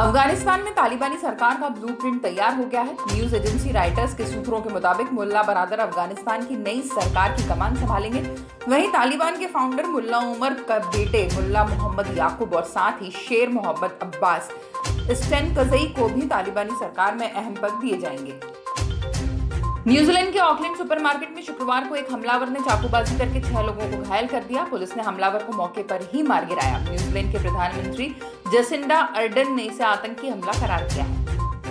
अफगानिस्तान में तालिबानी सरकार का ब्लूप्रिंट तैयार हो गया है। न्यूज एजेंसी रॉयटर्स के सूत्रों के मुताबिक मुल्ला बरादर अफगानिस्तान की नई सरकार की कमान संभालेंगे। वहीं तालिबान के फाउंडर मुल्ला उमर का बेटे मुल्ला मोहम्मद याकूब और साथ ही शेर मोहम्मद अब्बास इस्टेनकज़ई को भी तालिबानी सरकार में अहम पद दिए जाएंगे। न्यूजीलैंड के ऑकलैंड सुपरमार्केट में शुक्रवार को एक हमलावर ने चाकूबाजी करके 6 लोगों को घायल कर दिया। पुलिस ने हमलावर को मौके पर ही मार गिराया। न्यूजीलैंड के प्रधानमंत्री जसिंडा अर्डन ने इसे आतंकी हमला करार दिया है।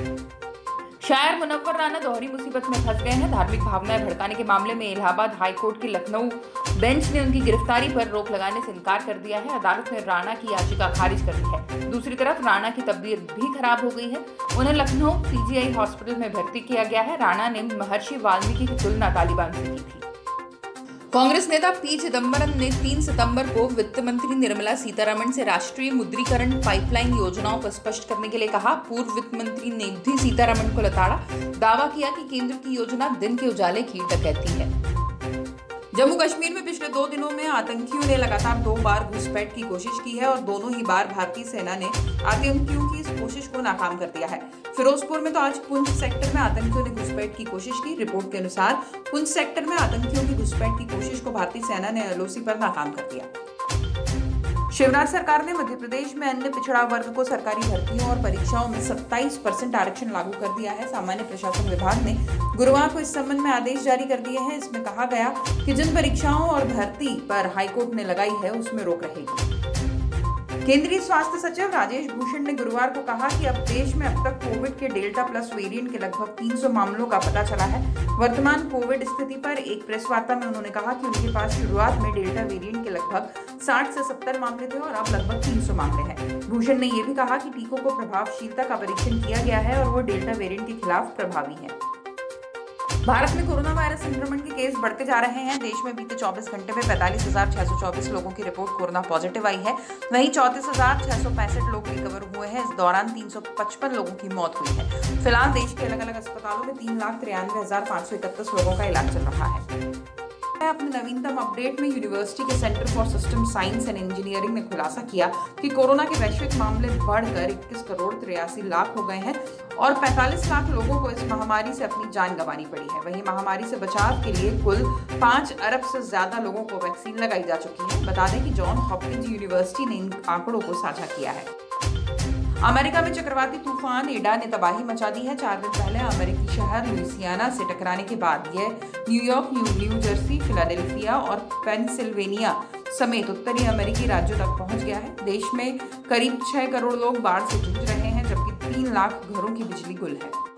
शायर मुनव्वर राना दोहरी मुसीबत में फंस गए हैं। धार्मिक भावनाएं भड़काने के मामले में इलाहाबाद हाई कोर्ट की लखनऊ बेंच ने उनकी गिरफ्तारी पर रोक लगाने से इनकार कर दिया है। अदालत ने राणा की याचिका खारिज कर दी है। दूसरी तरफ राणा की तबीयत भी खराब हो गई है। उन्हें लखनऊ पीजीआई हॉस्पिटल में भर्ती किया गया है। राणा ने महर्षि वाल्मीकि की तुलना तालिबान से की थी। कांग्रेस नेता पी चिदंबरम ने 3 सितंबर को वित्त मंत्री निर्मला सीतारमण से राष्ट्रीय मुद्रीकरण पाइपलाइन योजनाओं को स्पष्ट करने के लिए कहा। पूर्व वित्त मंत्री ने भी सीतारमण को लताड़ा, दावा किया कि केंद्र की योजना दिन के उजाले की डकैती है। जम्मू कश्मीर में पिछले 2 दिनों में आतंकियों ने लगातार 2 बार घुसपैठ की कोशिश की है और दोनों ही बार भारतीय सेना ने आतंकियों की इस कोशिश को नाकाम कर दिया है। फिरोजपुर में तो आज पुंछ सेक्टर में आतंकियों ने घुसपैठ की कोशिश की। रिपोर्ट के अनुसार पुंछ सेक्टर में आतंकियों की घुसपैठ की कोशिश को भारतीय सेना ने एलओसी पर नाकाम कर दिया। शिवराज सरकार ने मध्य प्रदेश में अन्य पिछड़ा वर्ग को सरकारी भर्तियों और परीक्षाओं में 27% आरक्षण लागू कर दिया है। सामान्य प्रशासन विभाग ने गुरुवार को इस संबंध में आदेश जारी कर दिए हैं। इसमें कहा गया कि जिन परीक्षाओं और भर्ती पर हाईकोर्ट ने लगाई है उसमें रोक रहेगी। केंद्रीय स्वास्थ्य सचिव राजेश भूषण ने गुरुवार को कहा कि अब देश में अब तक कोविड के डेल्टा प्लस वेरिएंट के लगभग 300 मामलों का पता चला है। वर्तमान कोविड स्थिति पर एक प्रेस वार्ता में उन्होंने कहा कि उनके पास शुरुआत में डेल्टा वेरिएंट के लगभग 60 से 70 मामले थे और अब लगभग 300 मामले हैं। भूषण ने यह भी कहा कि टीकों को प्रभावशीलता का परीक्षण किया गया है और वो डेल्टा वेरिएंट के खिलाफ प्रभावी है। भारत में कोरोना वायरस संक्रमण के केस बढ़ते जा रहे हैं। देश में बीते 24 घंटे में 45,624 लोगों की रिपोर्ट कोरोना पॉजिटिव आई है। वहीं 34,665 लोग रिकवर हुए हैं। इस दौरान 355 लोगों की मौत हुई है। फिलहाल देश के अलग अलग अस्पतालों में 3,93,531 लोगों का इलाज चल रहा है। अपने नवीनतम अपडेट में यूनिवर्सिटी के centre for system science and engineering ने खुलासा किया कि कोरोना के वैश्विक मामले बढ़कर 21 करोड़ 83 लाख हो गए हैं और 45 लाख लोगों को इस महामारी से अपनी जान गंवानी पड़ी है। वहीं महामारी से बचाव के लिए कुल 5 अरब से ज्यादा लोगों को वैक्सीन लगाई जा चुकी है। बता दें कि जॉन हॉपकिंस यूनिवर्सिटी ने इन आंकड़ों को साझा किया है। अमेरिका में चक्रवाती तूफान एडा ने तबाही मचा दी है। 4 दिन पहले अमेरिकी शहर लुइसियाना से टकराने के बाद यह न्यूयॉर्क, न्यू जर्सी, फिलाडेल्फिया और पेंसिल्वेनिया समेत उत्तरी अमेरिकी राज्यों तक पहुंच गया है। देश में करीब 6 करोड़ लोग बाढ़ से जूझ रहे हैं, जबकि 3 लाख घरों की बिजली गुल है।